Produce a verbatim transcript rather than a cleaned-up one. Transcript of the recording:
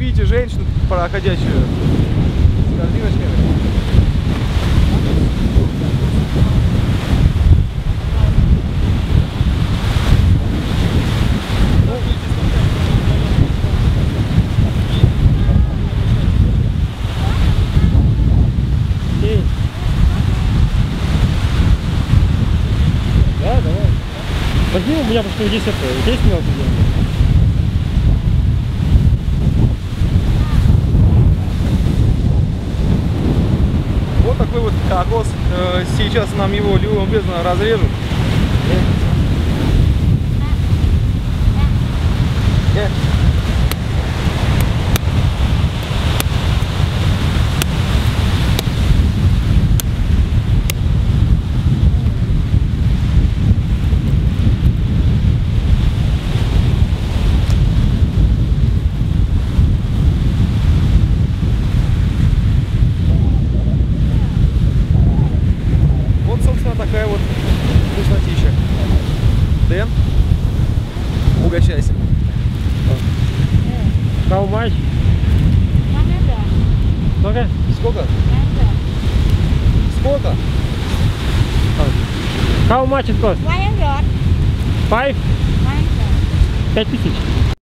видите женщину проходящую с корзиночками. Да, давай. Возьми у меня, потому что здесь это, здесь мелко делать. Вот такой вот кокос. Сейчас нам его любезно разрежут. Такая вот вкуснотища. Дэн, угощайся. How much? Сколько? Сколько? Сколько? How much it cost? One hundred. Five? One hundred. Пять тысяч.